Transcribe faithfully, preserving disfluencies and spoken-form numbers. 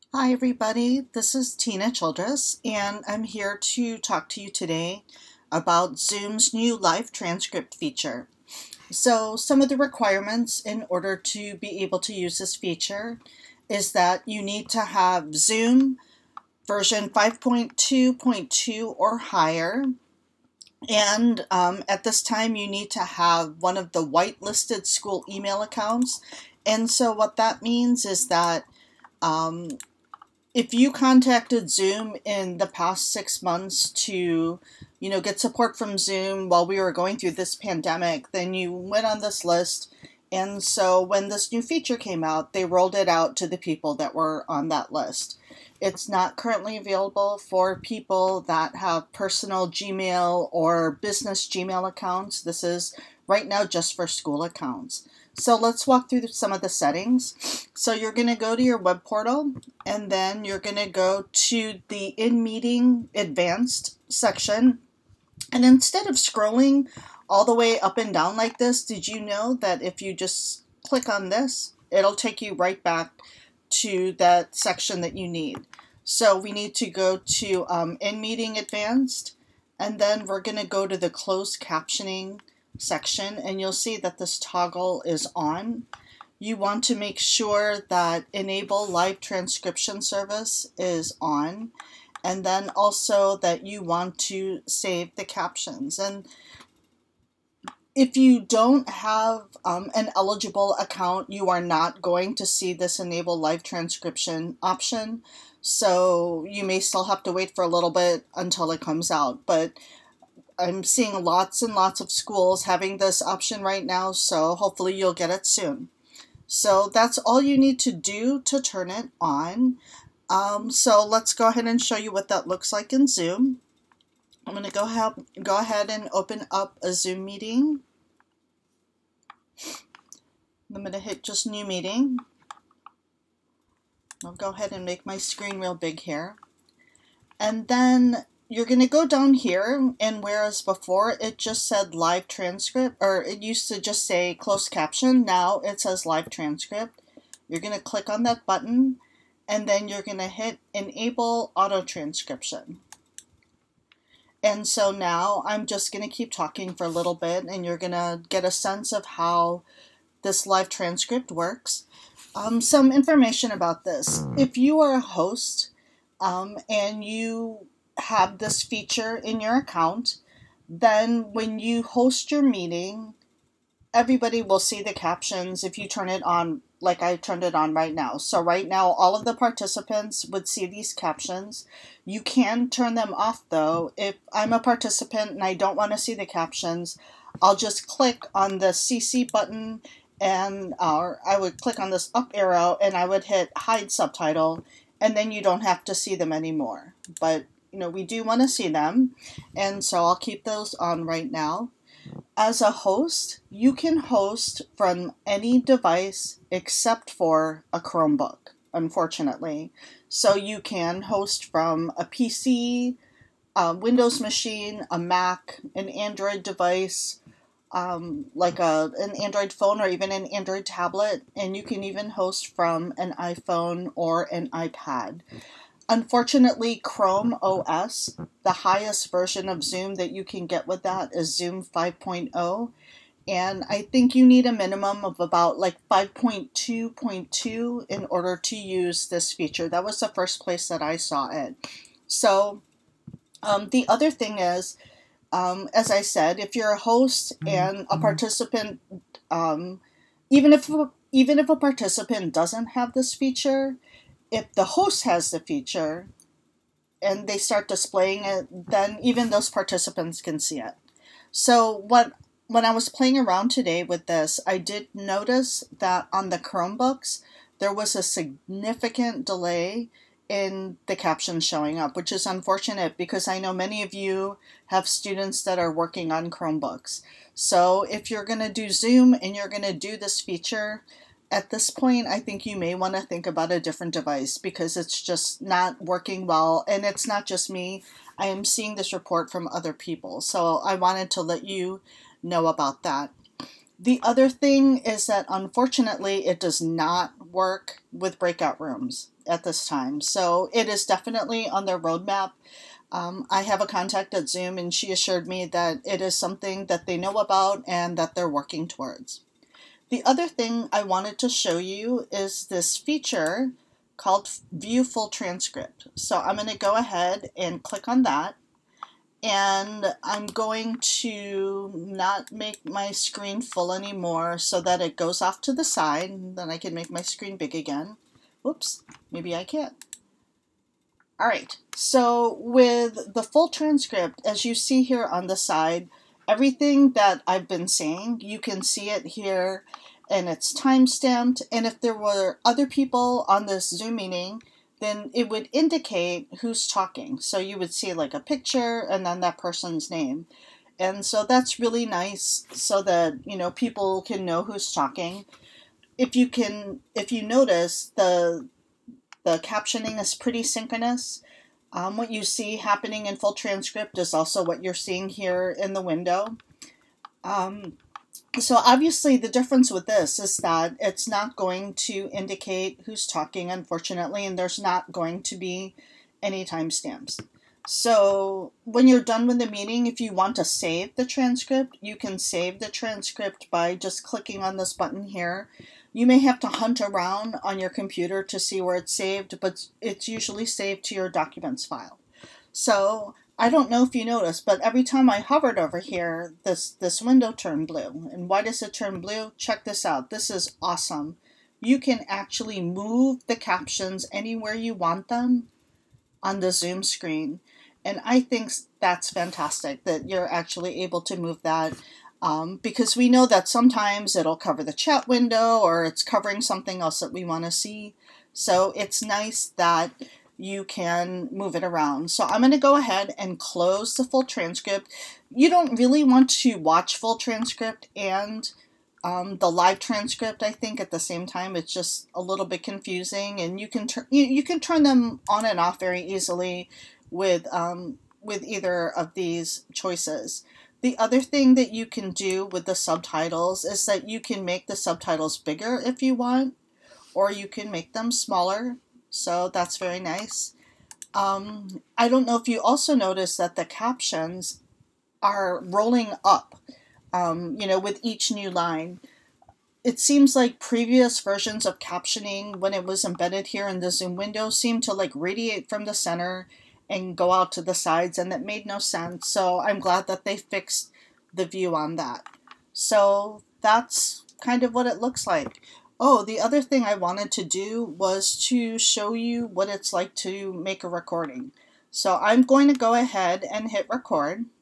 Hi everybody, this is Tina Childress and I'm here to talk to you today about Zoom's new live transcript feature. So some of the requirements in order to be able to use this feature is that you need to have Zoom version five point two point two or higher, and um, at this time you need to have one of the whitelisted school email accounts. And so what that means is that um, if you contacted Zoom in the past six months to, you know, get support from Zoom while we were going through this pandemic, then you went on this list. And so when this new feature came out, they rolled it out to the people that were on that list. It's not currently available for people that have personal Gmail or business Gmail accounts. This is right now just for school accounts. So let's walk through some of the settings. So you're going to go to your web portal, and then you're going to go to the In Meeting Advanced section. And instead of scrolling all the way up and down like this, did you know that if you just click on this, it'll take you right back to that section that you need? So we need to go to um, In Meeting Advanced, and then we're going to go to the Closed Captioning section, and you'll see that this toggle is on. You want to make sure that Enable Live Transcription Service is on, and then also that you want to save the captions. And if you don't have um, an eligible account, you are not going to see this Enable Live Transcription option, so you may still have to wait for a little bit until it comes out. But I'm seeing lots and lots of schools having this option right now, so hopefully you'll get it soon. So that's all you need to do to turn it on. Um, so let's go ahead and show you what that looks like in Zoom. I'm going to go ahead, go ahead and open up a Zoom meeting. I'm going to hit just New Meeting. I'll go ahead and make my screen real big here. And then you're going to go down here, and whereas before it just said live transcript, or it used to just say closed caption, now it says live transcript. You're going to click on that button, and then you're going to hit enable auto transcription. And so now I'm just going to keep talking for a little bit, and you're going to get a sense of how this live transcript works. Um, some information about this. If you are a host um, and you have this feature in your account, then when you host your meeting, everybody will see the captions if you turn it on like I turned it on right now. So right now all of the participants would see these captions. You can turn them off though. If I'm a participant and I don't want to see the captions, I'll just click on the C C button, and uh, I would click on this up arrow and I would hit hide subtitle, and then you don't have to see them anymore. But you know, we do want to see them, and so I'll keep those on right now. As a host, you can host from any device except for a Chromebook, unfortunately. So you can host from a P C, a Windows machine, a Mac, an Android device, um, like a, an Android phone or even an Android tablet, and you can even host from an iPhone or an iPad. Unfortunately, Chrome O S, the highest version of Zoom that you can get with that is Zoom five point oh, and I think you need a minimum of about like five point two point two in order to use this feature. That was the first place that I saw it. So um, the other thing is, um, as I said, if you're a host and a participant, um, even if even if a participant doesn't have this feature, if the host has the feature and they start displaying it, then even those participants can see it. So what when I was playing around today with this, I did notice that on the Chromebooks, there was a significant delay in the captions showing up, which is unfortunate because I know many of you have students that are working on Chromebooks. So if you're going to do Zoom and you're going to do this feature, at this point, I think you may want to think about a different device because it's just not working well. And it's not just me. I am seeing this report from other people. So I wanted to let you know about that. The other thing is that unfortunately it does not work with breakout rooms at this time. So it is definitely on their roadmap. Um, I have a contact at Zoom, and she assured me that it is something that they know about and that they're working towards. The other thing I wanted to show you is this feature called Viewful Transcript. So I'm going to go ahead and click on that. And I'm going to not make my screen full anymore so that it goes off to the side, and then I can make my screen big again. Whoops, maybe I can't. All right, so with the full transcript, as you see here on the side, everything that I've been saying, you can see it here, and it's time-stamped. And if there were other people on this Zoom meeting, then it would indicate who's talking. So you would see like a picture and then that person's name. And so that's really nice so that, you know, people can know who's talking. If you can, if you notice, the, the captioning is pretty synchronous. Um, what you see happening in full transcript is also what you're seeing here in the window. Um, So obviously the difference with this is that it's not going to indicate who's talking, unfortunately, and there's not going to be any timestamps. So when you're done with the meeting, if you want to save the transcript, you can save the transcript by just clicking on this button here. You may have to hunt around on your computer to see where it's saved, but it's usually saved to your documents file. So I don't know if you noticed, but every time I hovered over here, this, this window turned blue. And why does it turn blue? Check this out. This is awesome. You can actually move the captions anywhere you want them on the Zoom screen. And I think that's fantastic that you're actually able to move that um, because we know that sometimes it'll cover the chat window or it's covering something else that we want to see. So it's nice that you can move it around. So I'm going to go ahead and close the full transcript. You don't really want to watch full transcript and um, the live transcript, I think, at the same time. It's just a little bit confusing, and you can turn you, you can turn them on and off very easily with um, with either of these choices. The other thing that you can do with the subtitles is that you can make the subtitles bigger if you want, or you can make them smaller. So that's very nice. Um, I don't know if you also notice that the captions are rolling up, um, you know, with each new line. It seems like previous versions of captioning, when it was embedded here in the Zoom window, seemed to like radiate from the center and go out to the sides, and that made no sense. So I'm glad that they fixed the view on that. So that's kind of what it looks like. Oh, the other thing I wanted to do was to show you what it's like to make a recording. So I'm going to go ahead and hit record.